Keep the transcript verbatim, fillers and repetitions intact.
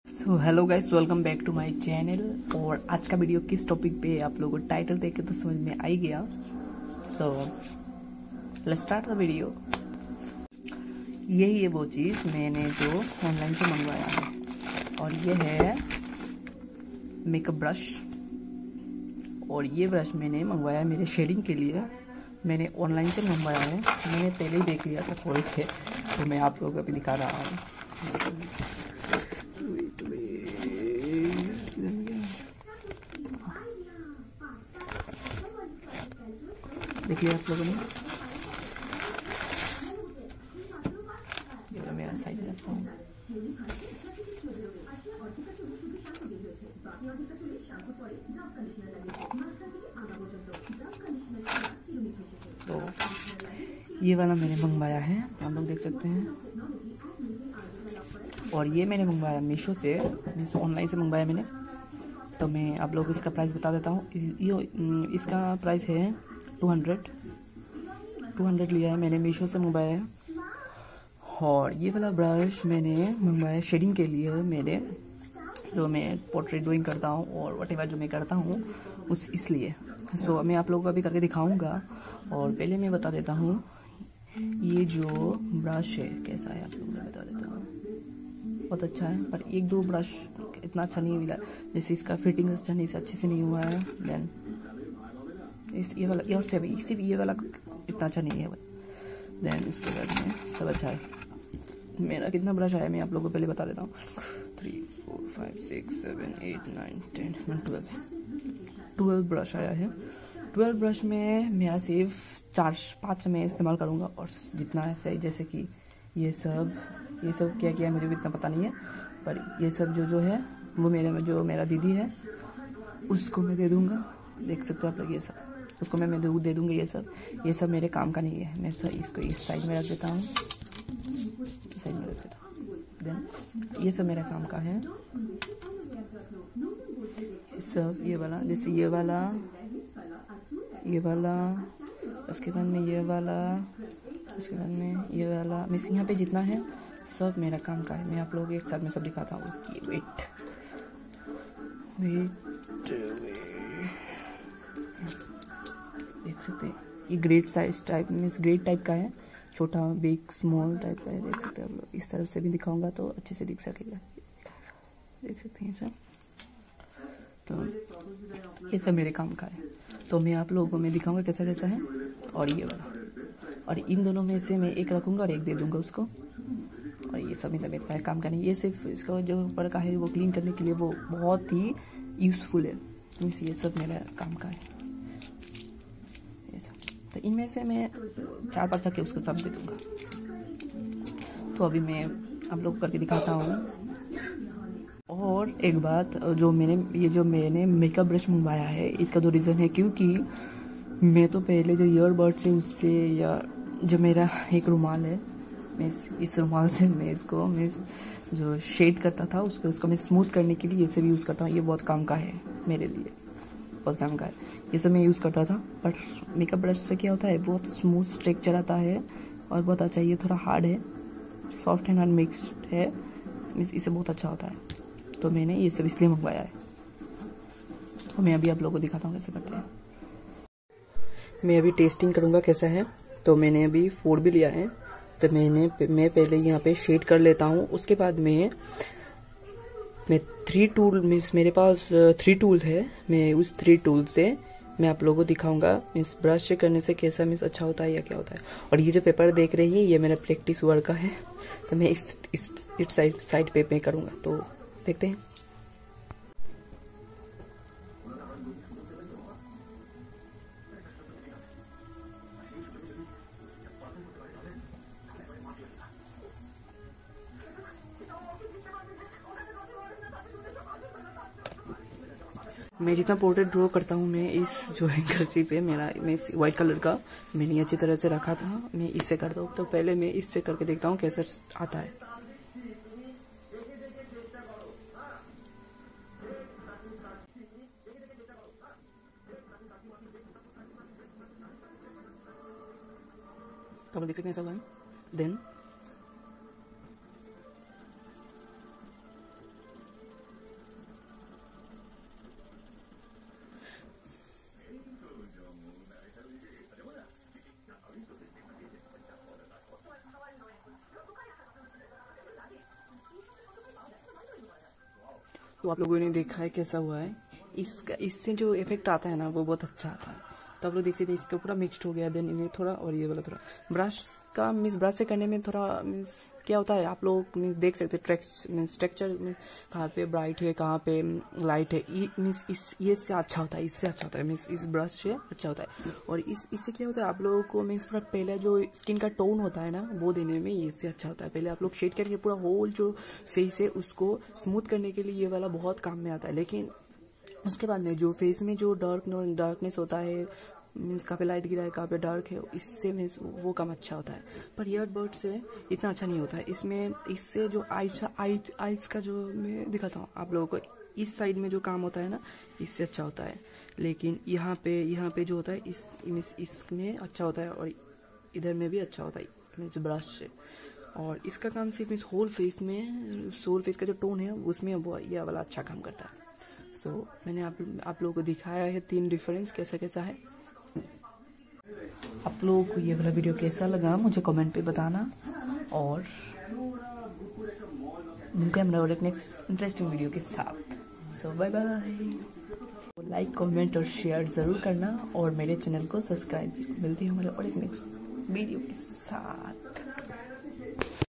So hello guys, welcome back to my channel. और आज का वीडियो किस टॉपिक पे आप लोगों को टाइटल देख के तो समझ में आ ही गया। So let's start the video. यही है वो चीज़ मैंने जो ऑनलाइन से मंगवाया है, और ये है मेकअप ब्रश। और ये ब्रश मैंने मंगवाया है मेरे शेडिंग के लिए। मैंने ऑनलाइन से मंगवाया है, मैंने पहले ही देख लिया था खोल के, तो मैं आप लोगों को अभी दिखा रहा हूँ। देखिए आप लोगों ने, ये मेरा साइड रखता हूँ। तो ये वाला मैंने मंगवाया है, आप लोग देख सकते हैं। और ये मैंने मंगवाया मीशो से, मीशो ऑनलाइन से मंगवाया मैंने। तो मैं आप लोग इसका प्राइस बता देता हूँ। ये इसका प्राइस है टू हंड्रेड टू हंड्रेड लिया है मैंने, मीशो से मंगवाया है। और ये वाला ब्रश मैंने मंगवाया शेडिंग के लिए, मेरे जो मैं पोर्ट्रेट ड्राइंग करता हूँ और वटेवर जो मैं करता हूँ उस इसलिए। सो मैं आप लोगों को अभी करके दिखाऊंगा। और पहले मैं बता देता हूँ ये जो ब्रश है कैसा है, आप लोगों को बता देता हूँ। बहुत अच्छा है, पर एक दो ब्रश इतना अच्छा नहीं मिला, जैसे इसका फिटिंग अच्छा नहीं, अच्छे से नहीं हुआ है। देन इस ये वाला, ये और से भी सिर्फ ये वाला इतना अच्छा नहीं है। देन उसके बाद में सब अच्छा है। मेरा कितना ब्रश आया मैं आप लोगों को पहले बता देता हूँ। Three four five six seven eight nine ten twelve twelve brush आया है। ट्वेल्व ब्रश में मेरा सिर्फ चार पाँच मैं इस्तेमाल करूँगा, और जितना ऐसे जैसे कि ये सब ये सब क्या किया मुझे भी इतना पता नहीं है, पर ये सब जो जो है वो मेरे में जो मेरा दीदी है उसको मैं दे दूँगा। देख सकते हो आप लोग, ये सब उसको मैं मैं दे दूँगी। ये सब ये सब मेरे काम का नहीं है। मैं सब इसको इस साइड में रख देता हूँ, इस साइड में रख देता हूँ। देन ये सब मेरा काम का है। ये सब ये वाला, जैसे ये वाला ये वाला उसके बाद में ये वाला, उसके बाद में ये वाला, मिस यहाँ पे जितना है सब मेरा काम का है। मैं आप लोगों को एक साथ में सब दिखाता हूँ। वेट वेट वेट देख सकते हैं, ये great size type means great type का है, छोटा बिग स्मॉल टाइप का है। देख सकते हैं आप लोग, इस तरफ से भी दिखाऊंगा तो अच्छे से दिख सकेगा। देख सकते हैं सर, तो ये सब मेरे काम का है। तो मैं आप लोगों को मैं दिखाऊंगा कैसा कैसा है। और ये वाला, और इन दोनों में से मैं एक रखूंगा और एक दे दूंगा उसको। और ये सब मतलब मेरे काम का नहीं, ये सिर्फ इसका जो ऊपर का है वो क्लीन करने के लिए वो बहुत ही यूजफुल है। मीन्स ये सब मेरा काम का है ये सब। तो इनमें से मैं चार पाँच रख के उसको सब दे दूंगा। तो अभी मैं आप लोग करके दिखाता हूँ। और एक बात, जो मैंने ये जो मैंने मेकअप ब्रश मंगवाया है, इसका दो रीज़न है। क्योंकि मैं तो पहले जो ईयरबड्स है उससे, या जो मेरा एक रुमाल है, मैं इस, इस रुमाल से मैं इसको मैं इस, जो शेड करता था उसको उसको मैं स्मूथ करने के लिए ये सब यूज़ करता हूँ। ये बहुत काम का है मेरे लिए, बहुत काम का है। ये सब मैं यूज़ करता था, पर मेकअप ब्रश से क्या होता है, बहुत स्मूथ स्ट्रक्चर आता है और बहुत अच्छा। ये थोड़ा हार्ड है, सॉफ्ट एंड हार्ड मिक्सड है, इससे बहुत अच्छा होता है। तो मैंने ये सब इसलिए मंगवाया है। तो मैं अभी आप लोगों को दिखाता हूँ कैसे करते हैं। मैं अभी टेस्टिंग करूँगा कैसा है। तो मैंने अभी फोर भी लिया है, तो मैंने मैं पहले यहाँ पे शेड कर लेता हूँ। उसके बाद में मैं थ्री टूल मीन्स मेरे पास थ्री टूल है, मैं उस थ्री टूल से मैं आप लोगों को दिखाऊंगा मीन्स ब्रश से करने से कैसा मीन्स अच्छा होता है या क्या होता है। और ये जो पेपर देख रही है ये मेरा प्रैक्टिस वर्क का है, तो मैं इस इस, इस साइड साइड पे पे करूँगा। तो देखते हैं। मैं जितना पोर्ट्रेट ड्रॉ करता हूँ, मैं इस जो हैंकरचीफ पे मेरा मैं व्हाइट कलर का मैंने अच्छी तरह से रखा था, मैं इससे करता हूँ। तो पहले मैं इससे करके देखता हूँ कैसा आता है। तो आप देख सकते हैं ऐसा हुआ है। देन तो आप लोगों ने देखा है कैसा हुआ है। इसका इससे जो इफेक्ट आता है ना वो बहुत अच्छा आता है। तो आप लोग देख सकते हैं इसका पूरा मिक्सड हो गया, देन इन्हें थोड़ा और ये वाला थोड़ा ब्रश का मीन्स ब्रश से करने में थोड़ा मीन्स क्या होता है आप लोग मीन्स देख सकते हैं ट्रेक्स मीन्स टेक्सचर मीन्स कहाँ पे ब्राइट है कहाँ पे लाइट है, मीन्स इस ये से अच्छा होता है, इससे अच्छा होता है मीन्स इस ब्रश से अच्छा होता है। और इस इससे क्या होता है आप लोगों को मीन्स पूरा पहले जो स्किन का टोन होता है ना वो देने में इससे अच्छा होता है। पहले आप लोग शेड करके पूरा होल जो फेस है उसको स्मूथ करने के लिए ये वाला बहुत काम में आता है, लेकिन उसके बाद में जो फेस में जो डार्क डार्कनेस होता है मीन्स कहाँ पे लाइट गिरा है कहाँ पे डार्क है, इससे मीन्स वो काम अच्छा होता है। पर ईयरबड से इतना अच्छा नहीं होता है। इसमें इससे जो आइज आइज आइज का जो मैं दिखाता हूँ आप लोगों को, इस साइड में जो काम होता है ना इससे अच्छा होता है, लेकिन यहाँ पे यहाँ पे जो होता है इस मीन्स इसमें अच्छा होता है और इधर में भी अच्छा होता है मीन्स ब्रश से। और इसका काम सिर्फ मीन्स होल फेस में होल फेस का जो टोन है उसमें वो ये वाला अच्छा काम करता है। सो so, मैंने आप आप लोगों को दिखाया है तीन डिफरेंस कैसा कैसा है। आप लोगों को ये वाला वीडियो कैसा लगा मुझे कमेंट पे बताना, और मिलते हैं हमारे एक नेक्स्ट इंटरेस्टिंग वीडियो के साथ। So bye bye. Like comment और शेयर ज़रूर करना और मेरे चैनल को सब्सक्राइब। मिलते हैं हमारे और एक नेक्स्ट वीडियो के साथ।